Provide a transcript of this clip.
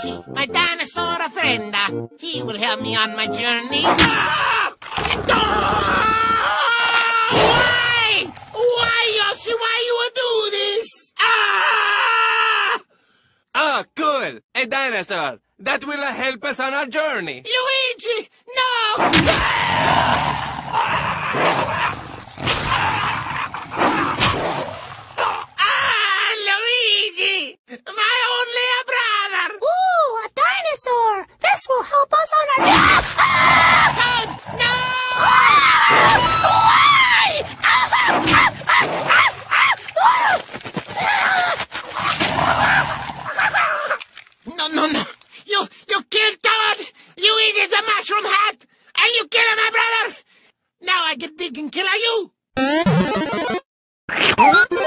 Luigi, my dinosaur friend. He will help me on my journey. Ah! Ah! Why? Why, Yoshi? Why you would do this? Ah! Ah, cool! A dinosaur! That will help us on our journey! Luigi! No! Ah, Luigi! My only brother! Ooh, a dinosaur! This will help us on our... No! No. You killed Toad! You eat the mushroom hat! And you kill my brother! Now I get big and kill you!